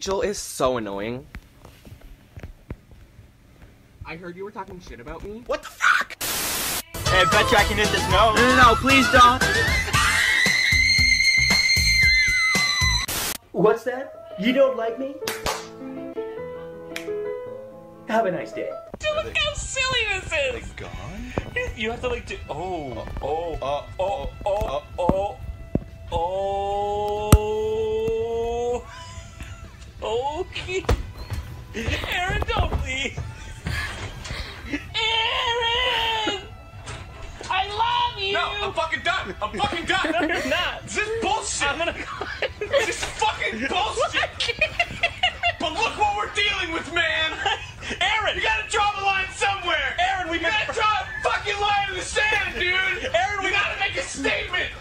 Rachel is so annoying. I heard you were talking shit about me. What the fuck? Hey, I bet you I can hit this note. No, please don't. What's that? You don't like me? Have a nice day. Dude, look how silly this is! Like gone? You have to like do. Oh. Okay. Aaron, don't please. Aaron! I love you! No, I'm fucking done! I'm fucking done! No, you're not. This is bullshit! I'm gonna. This is fucking bullshit! But look what we're dealing with, man! Aaron! You gotta draw the line somewhere! Aaron, we gotta draw a fucking line in the sand, dude! Aaron, we gotta make a statement!